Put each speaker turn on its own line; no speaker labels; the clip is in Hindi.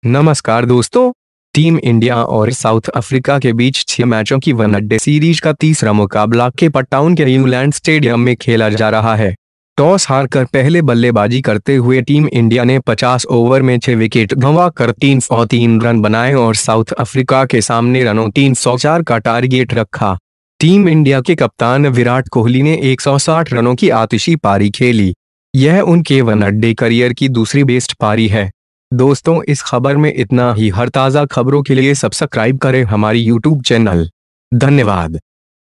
नमस्कार दोस्तों। टीम इंडिया और साउथ अफ्रीका के बीच 6 मैचों की वनडे सीरीज का तीसरा मुकाबला केप टाउन के न्यूलैंड स्टेडियम में खेला जा रहा है। टॉस हारकर पहले बल्लेबाजी करते हुए टीम इंडिया ने 50 ओवर में 6 विकेट गंवाकर 303 रन बनाए और साउथ अफ्रीका के सामने रनों 304 का टारगेट रखा। टीम इंडिया के कप्तान विराट कोहली ने 160 रनों की आतिशी पारी खेली। यह उनके वनडे करियर की दूसरी बेस्ट पारी है। दोस्तों, इस खबर में इतना ही। हर ताज़ा खबरों के लिए सब्सक्राइब करें हमारी यूट्यूब चैनल। धन्यवाद।